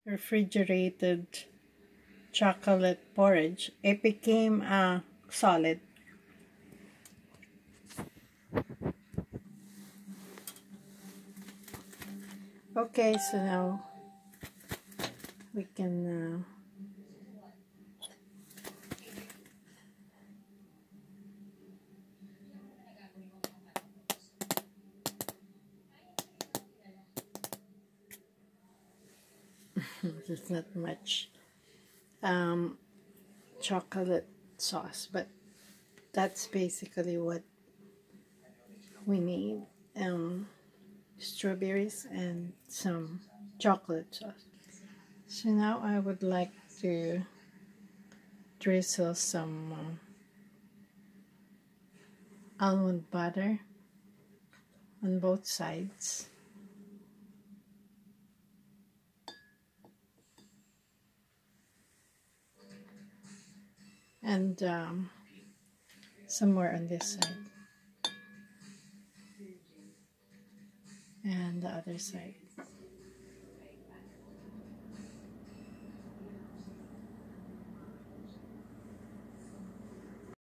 refrigerated chocolate porridge, it became a solid. Okay, so now we can there's not much chocolate sauce, but that's basically what we need. Strawberries and some chocolate sauce. So now I would like to drizzle some almond butter on both sides. And some more on this side. And the other side.